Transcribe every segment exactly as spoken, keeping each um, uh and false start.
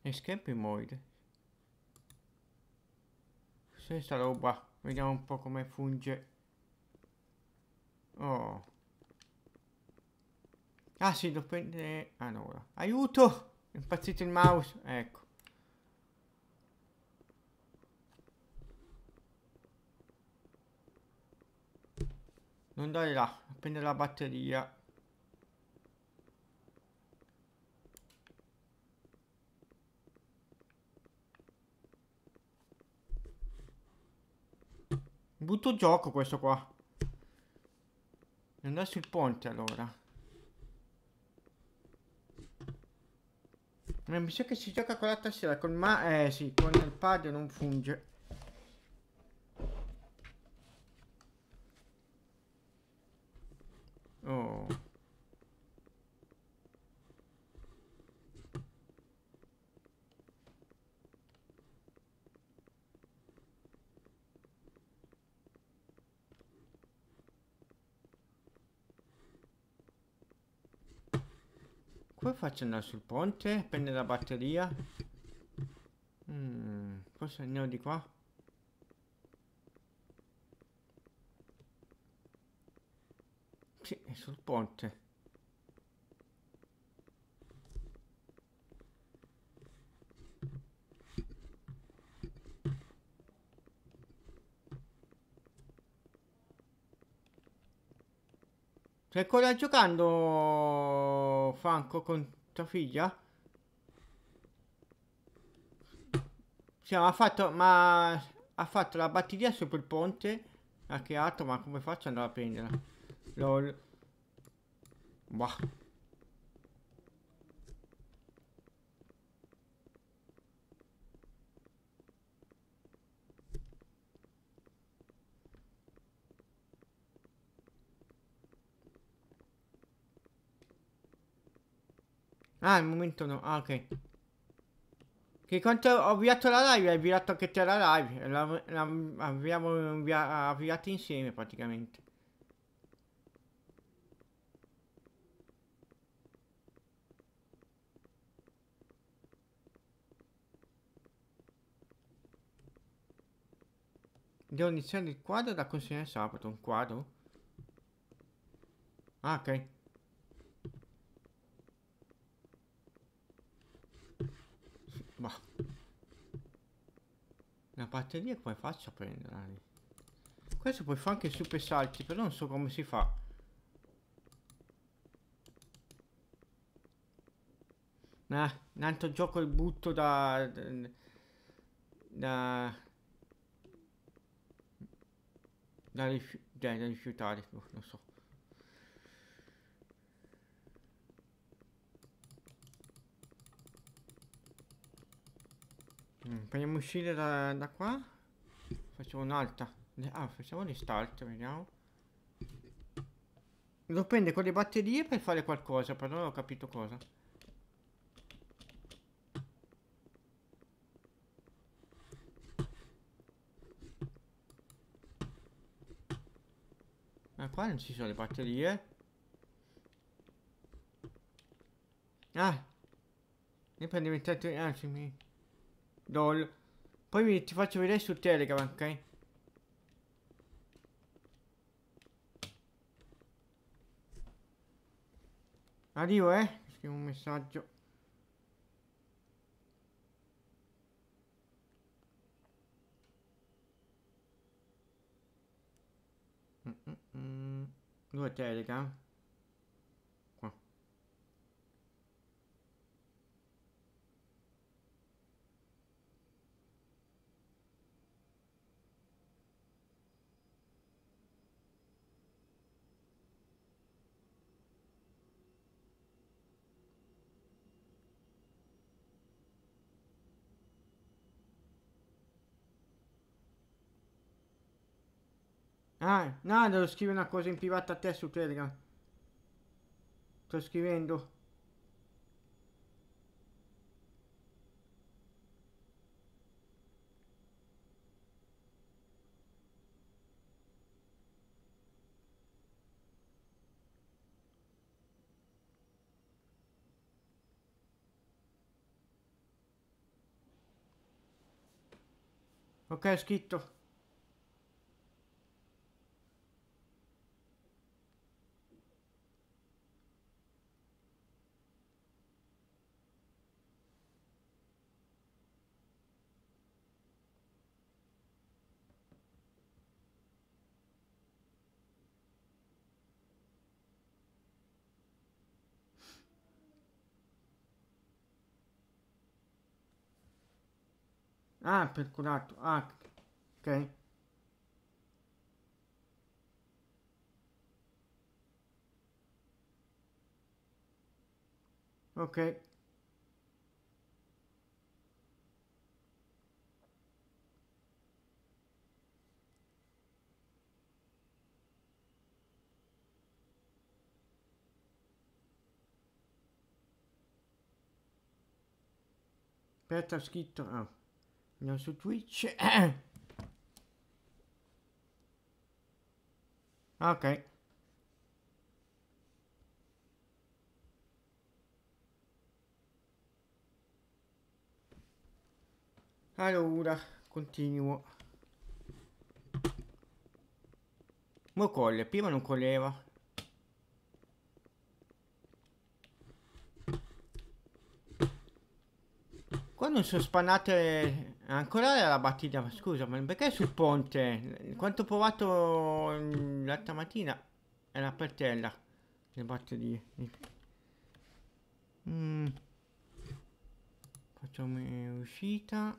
Escape mode. Cos'è sta roba? Vediamo un po' come funge. Oh. Ah sì, devo prendere... Allora, aiuto! È impazzito il mouse, ecco. Non andare là, a prendere la batteria. Butto gioco questo qua. Andare sul ponte allora. Ma mi sa che si gioca con la tastiera, con ma... Eh sì, con il pad non funge. Oh. Come faccio ad andare sul ponte? Prendere la batteria? Mm, forse andiamo di qua? Sì, è sul ponte. Stai ancora giocando, Franco, con tua figlia? Sì, ma ha fatto, ma ha fatto la batteria sopra il ponte. Ha creato, ma come faccio ad andare a prenderla? Lol. Bah. Ah, al momento no. Ah, ok. Che quanto ho avviato la live, hai avviato anche te la live. La, la- abbiamo invia- avviato insieme praticamente. Devo iniziare il quadro da consegnare sabato. Un quadro? Ah, ok. Bah. La batteria come faccio a prenderla lì? Questo puoi fare anche super salti, però non so come si fa. Ah, un altro gioco il butto da... da... da, da, rifi- da- da rifiutare, boh, non so. Mm, Prendiamo uscire da, da qua. Facciamo un'alta. Ah, facciamo restart, vediamo. Lo prende con le batterie per fare qualcosa, però non ho capito cosa. Ma qua non ci sono le batterie. Ah, ne prendevo il tetto. Ah, sì, mi... Dol. Poi vi- ti faccio vedere su Telegram, ok? Arrivo, eh? Scrivo un messaggio. Mm, mm, mm. Dove è Telegram? Qua. Ah, no, devo scrivere una cosa in privato a te su Telegram. Sto scrivendo. Ok, ho scritto. Ah, percolato. Ah, ok. Ok. Aspetta, ho scritto. Ah, andiamo su Twitch. Ok. Allora, continuo. Mo colle, prima non colleva. Qua non sono spannate ancora la batteria, ma scusa, ma perché sul ponte? Quanto ho provato mm, l'altra mattina era per terra le batterie. Mm, facciamo uscita.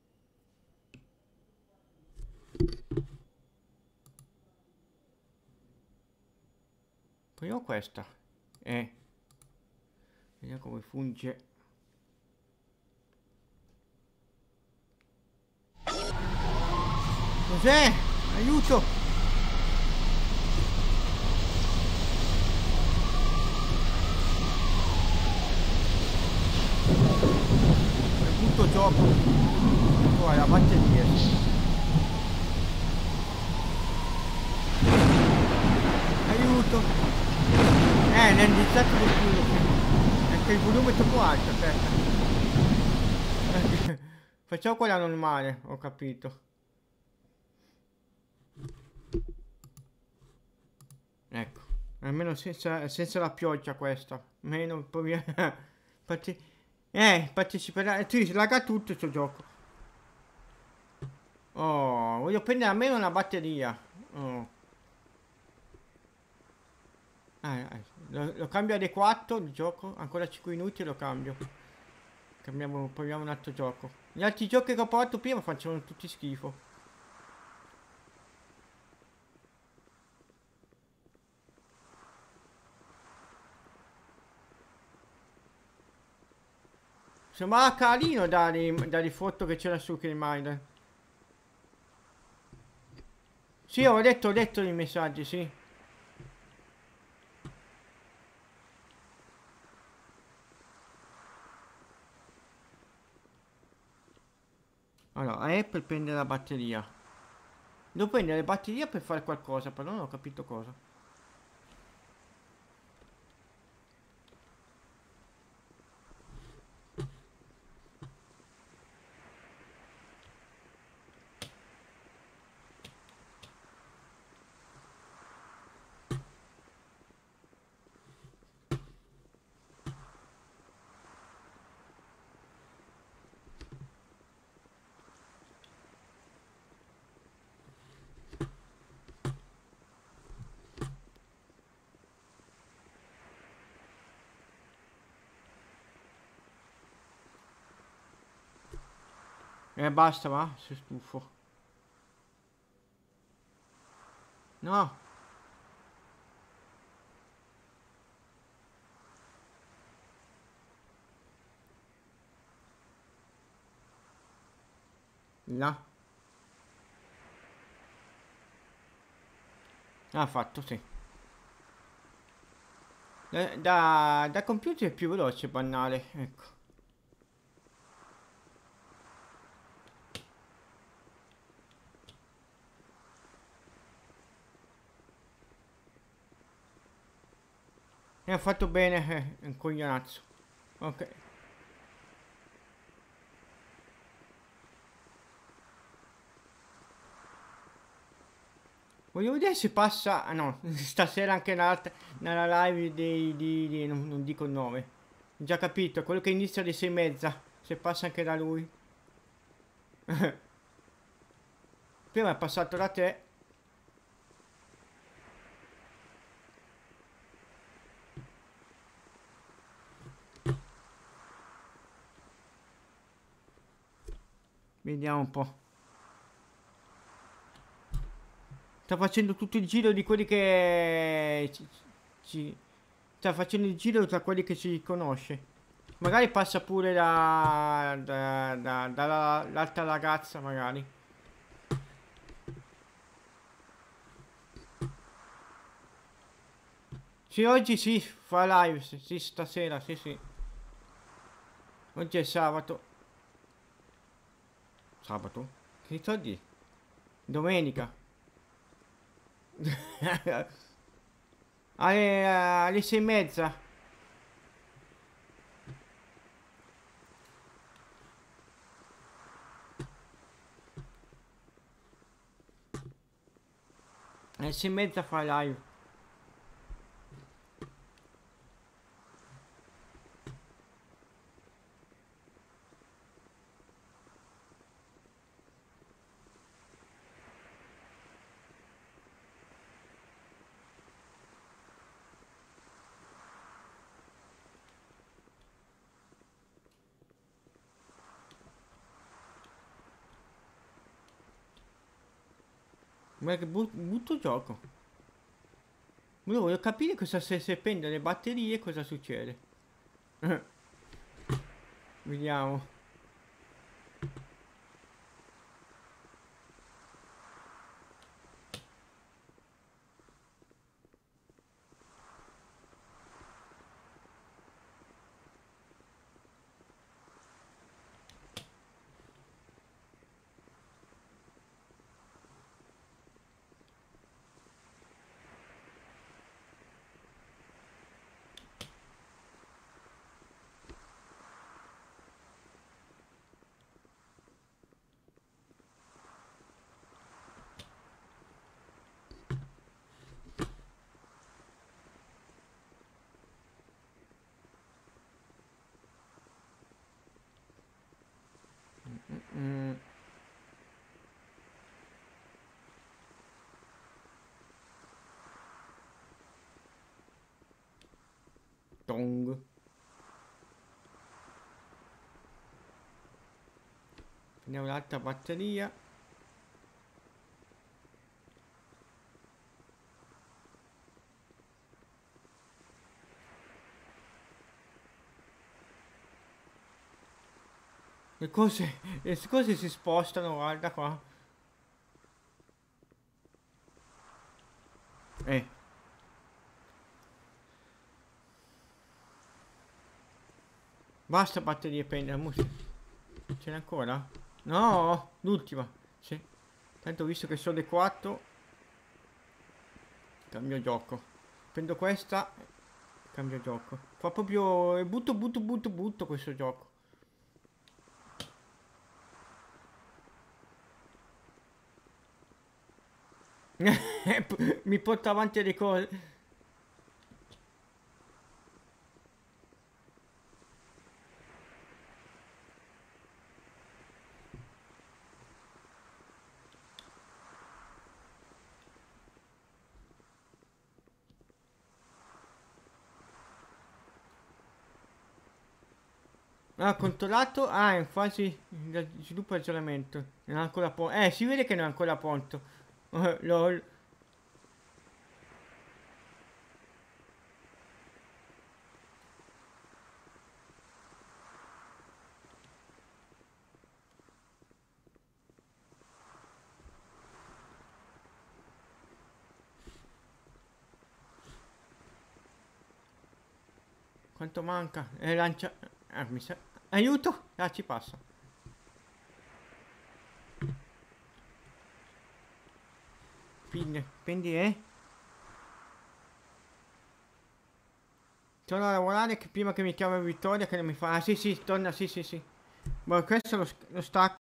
Proviamo questa. Eh, vediamo come funge. Cos'è? Aiuto! È tutto gioco. Oh, la batteria. Aiuto! Eh, ne è indizzato di più. Perché il volume è troppo alto, aspetta. Facciamo quella normale, ho capito. Ecco, almeno senza, senza la pioggia questa. Meno poi Parte... Eh, parteciperà. Tu slaga tutto sto gioco. Oh, voglio prendere almeno una batteria. Oh. Eh, eh, lo, lo cambio a D quattro il gioco. Ancora cinque minuti e lo cambio. Cambiamo, proviamo un altro gioco. Gli altri giochi che ho provato prima facevano tutti schifo. Sembrava carino dalle, dalle foto che c'era su Killminder. Sì, ho letto, ho letto i messaggi, sì. Allora, è per prendere la batteria. Devo prendere la batteria per fare qualcosa, però non ho capito cosa. Eh, basta, va? Sei stufo. No. Là. Ah, fatto, sì. Da, da, da computer è più veloce, banale, ecco. E ha fatto bene, eh, un coglionazzo. Ok. Voglio vedere se passa... Ah no, stasera anche nella, nella live dei... Di, di- non, non dico il nome. Ho già capito, quello che inizia alle sei e mezza. Se passa anche da lui. Prima è passato da te. Vediamo un po'. Sta facendo tutto il giro di quelli che... Ci, ci- sta facendo il giro tra quelli che si conosce. Magari passa pure da... da, da, dall'altra ragazza, magari. Sì, oggi sì, fa live. Sì, sì, stasera, sì, sì. Oggi è sabato. Sabato? Che oggi? Domenica. alle, alle sei e mezza. Alle sei e mezza fa live. Ma che bu- brutto gioco. Io voglio capire cosa se, se prende le batterie cosa succede. Vediamo. Mm, tong. Prendiamo l'altra batteria. Le cose, le cose si spostano, guarda qua. Eh. Basta batterie prendere, musica. Ce n'è ancora? No, l'ultima. Sì. Tanto visto che sono le quattro, cambio gioco. Prendo questa, cambio gioco. Fa proprio... è butto, butto, butto, butto questo gioco. Mi porta avanti le cose. Ah, controllato. Ah, è in fase di sviluppo e aggiornamento. Non è ancora pronto. Eh, si vede che non è ancora pronto. Eh, lol. Quanto manca? Eh, lancia... Ah, mi sa... Aiuto! Ah, ci passa. Pin, quindi eh? Torno a lavorare che prima che mi chiama Vittoria che non mi fa... Ah, sì, sì, torna, sì, sì, sì. Ma questo lo, lo stacco.